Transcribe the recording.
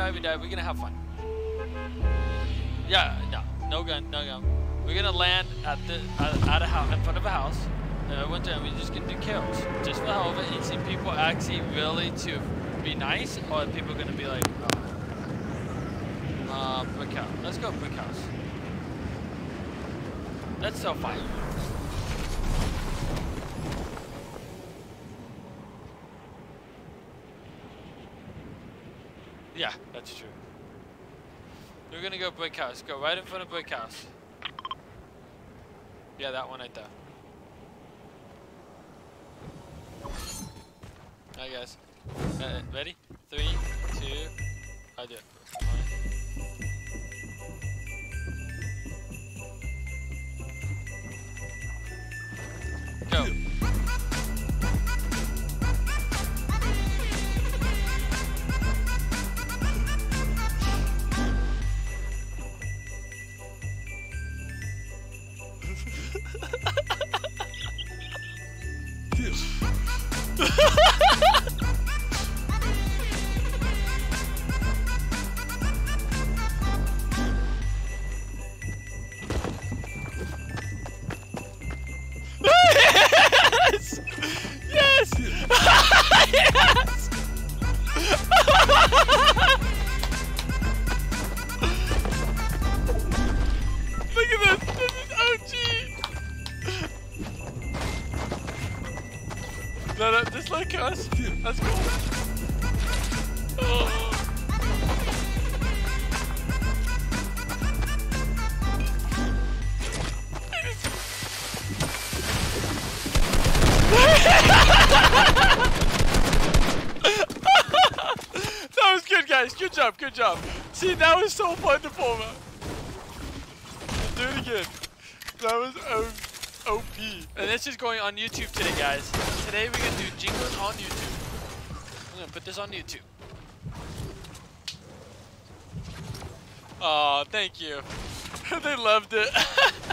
we die. We're gonna have fun. Yeah, no gun. We're gonna land at a house, in front of a house. One time we're just gonna do kills, just for the hell of it, and see people actually really to be nice, or people gonna be like, brick house. Let's go brick house. That's so fine. Yeah, that's true. We're gonna go brick house. Go right in front of brick house. Yeah, that one right there. Alright guys. Ready? 3, 2, I do it. Go. Yes! Yes! Yes! Look at this! This is OG! No, just like us. Let's go. Oh. That was good, guys. Good job, good job. See, that was so fun to pull, man. Do it again. That was OP. And this is going on YouTube today, guys. Today we're gonna do jingles on YouTube. I'm gonna put this on YouTube. Oh, thank you. They loved it.